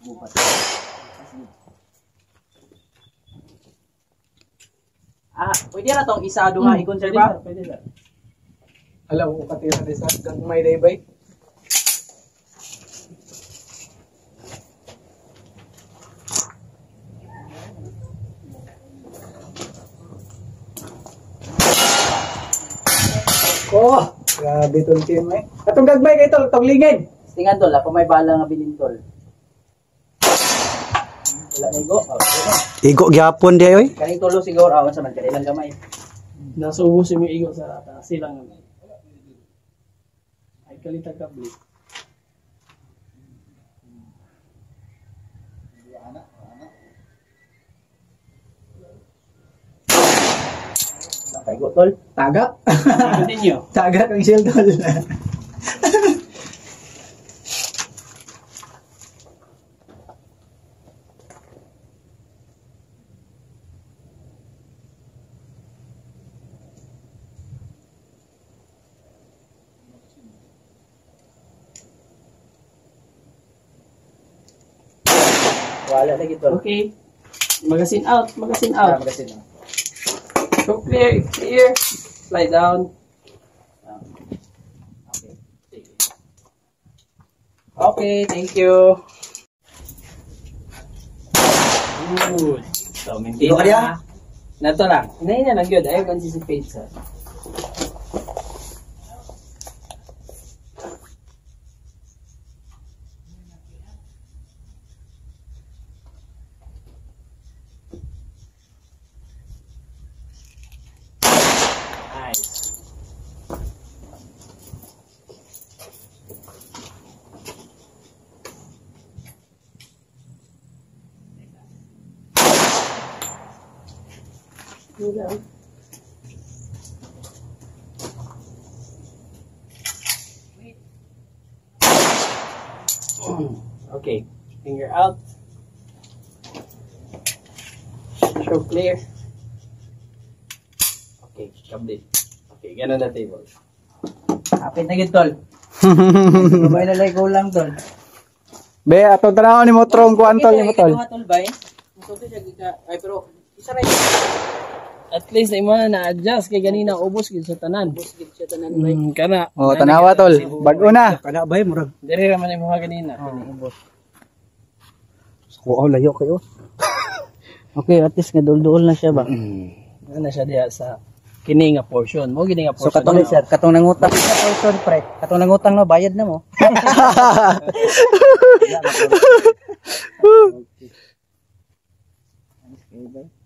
Bupat. Pwede na tong isa duha i-conserve. Pwede na. Alam ko katira din sa may daybay. Oh, grabe tol team eh. Katong gagbay kay tol, tong lingid. Tingan tol, ako may bala nga bilin tol. Wala na igo. Igo gyapon di oy. Kaning tulo siguro awan sa man kanilang gamay. Nasubos yung igo sa silang naman. Ay kalitag kabli. Kaigo tol. Tagak. Continue. Tagak ang shield tol. Wala lagi tol. Okay. Magazine out, magazine out. Magasin. So clear, clear. Slide down. Okay. Okay, thank you. Good. So, maintain Igo ka diya? na. Nato lang. Inayin na lang yun. Ayaw anticipate sa. Nice. Okay, finger out. Show clear. Okay, complete. Okay, ganun na table. Kapit na yun, tol. Babay na like lang, tol. Be ato tanaw ni mo trong kuan tol ni mo tol. Tol, bay. Musuki siya gika. Ay, pero, isa rin. At least, na mo na-adjust kay ganina, ubos gid sa tanan. Ubos gid sa tanan, bay. Kana. Oh, tanawa tol. Bag-o na. Kana bay murag. Diri raman yung mga ganina. Ubos. Kuha layo kayo. Okay, at least nga dul-dul na siya ba? Ano siya diya sa kini nga portion. Mo gini nga So portion. katong sir, katong nangutang sa portion pre. Katong nangutang no bayad na mo. Okay, bye.